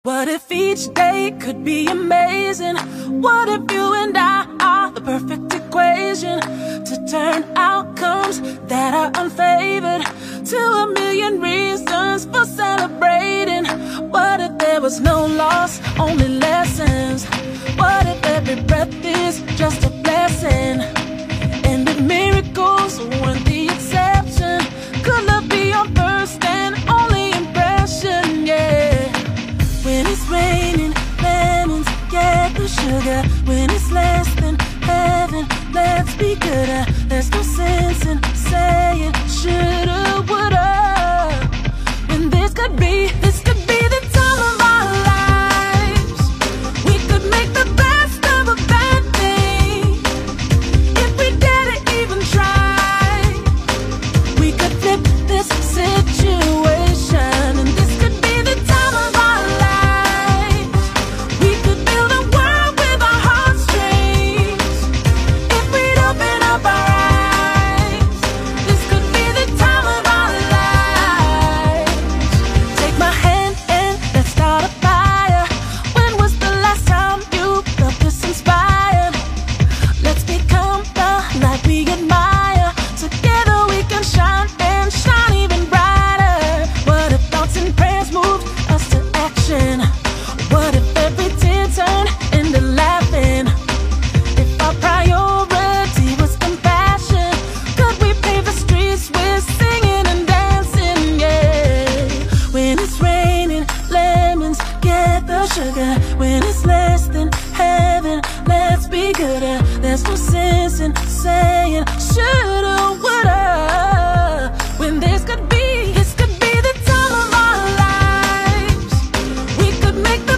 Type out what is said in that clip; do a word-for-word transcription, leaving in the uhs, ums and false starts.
What if each day could be amazing? What if you and I are the perfect equation to turn outcomes that are unfavored to a million reasons for celebrating? What if there was no loss, only lessons? What if every breath is just a blessing? And if miracles weren't the exception, could love be your first and only impression? Yeah. When it's raining, lemons get the sugar. When it's less than heaven, let's be gooder. There's no sense in saying shoulda, woulda, when this could be, this could be the time of our lives. We could make the best of a bad thing. If we didn't even try, we could flip this situation, and this could be the time of our lives. We could build a world with our heartstrings. If we'd open up our eyes, this could be the time of our lives. Take my hand and let's start a fire. When was the last time you felt this inspired? Let's become the light we admire. Together we can shine and shine even brighter. What if thoughts and prayers moved us to action? What if every tear turned into laughing? If our priority was compassion, could we pave the streets with singing and dancing? Yeah. When it's raining, lemons get the sugar. When it's less than heaven, let's be gooder. There's no sense in saying shoulda, woulda, when this could be, this could be the time of our lives. We could make the